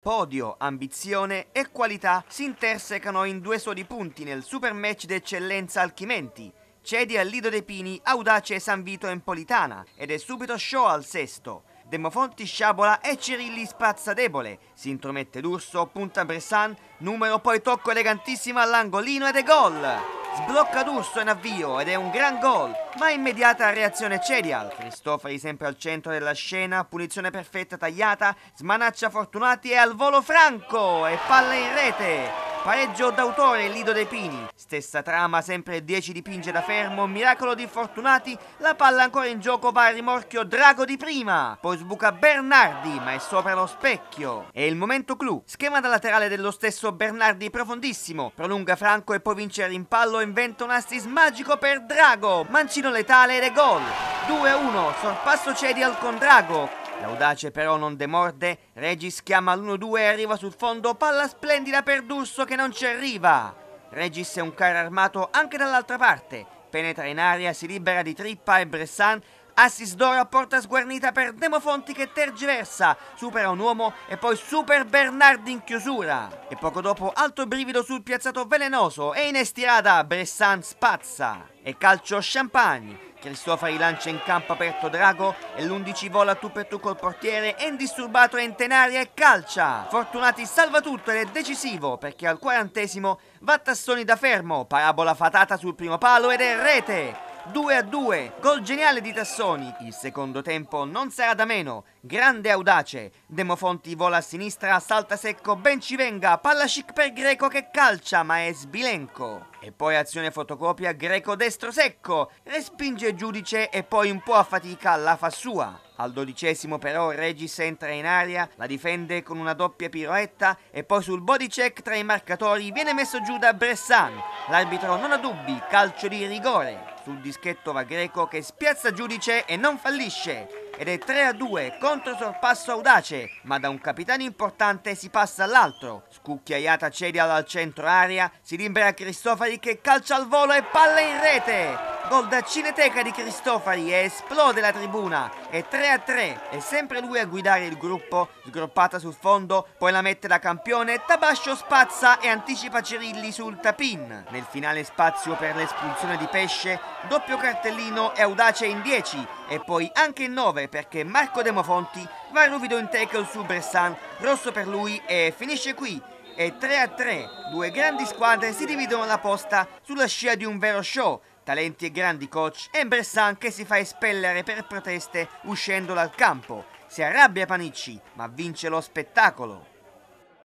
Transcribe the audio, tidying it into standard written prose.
Podio, ambizione e qualità si intersecano in due soli punti nel super match d'eccellenza al Chimenti. Cedi al Lido dei Pini, Audace San Vito Empolitana ed è subito show al sesto. Demofonti sciabola e Cirilli spazza debole. Si intromette D'Urso, punta Bressan, numero poi tocco elegantissimo all'angolino ed è gol! Sblocca D'Urso in avvio ed è un gran gol, ma immediata reazione Cedial. Cristofari sempre al centro della scena, punizione perfetta tagliata, smanaccia Fortunati e al volo Franco e palla in rete. Pareggio d'autore il Lido dei Pini. Stessa trama, sempre il 10 dipinge da fermo, miracolo di Fortunati, la palla ancora in gioco va a rimorchio Drago di prima. Poi sbuca Bernardi, ma è sopra lo specchio. È il momento clou. Schema da laterale dello stesso Bernardi profondissimo. Prolunga Franco e poi vince il rimpallo e inventa un assist magico per Drago. Mancino letale ed è gol. 2-1, sorpasso Cedial con Drago. L'Audace però non demorde, Regis chiama l'1-2 e arriva sul fondo, palla splendida per D'Urso che non ci arriva. Regis è un carro armato anche dall'altra parte, penetra in aria, si libera di Trippa e Bressan, assist d'oro a porta sguarnita per Demofonti che tergiversa, supera un uomo e poi super Bernardi in chiusura. E poco dopo alto brivido sul piazzato velenoso e in estirada Bressan spazza. E calcio champagne. Cristofari lancia in campo aperto Drago e l'11 vola tu per tu col portiere, è indisturbato, entra in aria e calcia. Fortunati salva tutto ed è decisivo perché al 40° va Tassoni da fermo, parabola fatata sul primo palo ed è rete. 2-2, gol geniale di Tassoni. Il secondo tempo non sarà da meno. Grande Audace. Demofonti vola a sinistra, salta secco, ben ci venga. Palla chic per Greco che calcia, ma è sbilenco. E poi azione fotocopia, Greco destro secco. Respinge Giudice e poi un po' a fatica la fa sua. Al 12° però Regis entra in aria, la difende con una doppia piroetta e poi sul body check tra i marcatori viene messo giù da Bressan. L'arbitro non ha dubbi, calcio di rigore. Sul dischetto va Greco che spiazza Giudice e non fallisce. Ed è 3-2, contro sorpasso Audace, ma da un capitano importante si passa all'altro. Scucchiaiata Cedial al centro area, si libera Cristofari che calcia al volo e palla in rete. Gol da Cineteca di Cristofari e esplode la tribuna. È 3-3, è sempre lui a guidare il gruppo, sgroppata sul fondo, poi la mette da campione, Tabascio spazza e anticipa Cirilli sul tap-in. Nel finale spazio per l'espulsione di Pesce, doppio cartellino e Audace in 10 e poi anche in 9 perché Marco Demofonti va ruvido in tackle su Bressan, rosso per lui e finisce qui. È 3-3, due grandi squadre si dividono la posta sulla scia di un vero show. Talenti e grandi coach e Bressan che si fa espellere per proteste uscendo dal campo. Si arrabbia Panicci, ma vince lo spettacolo.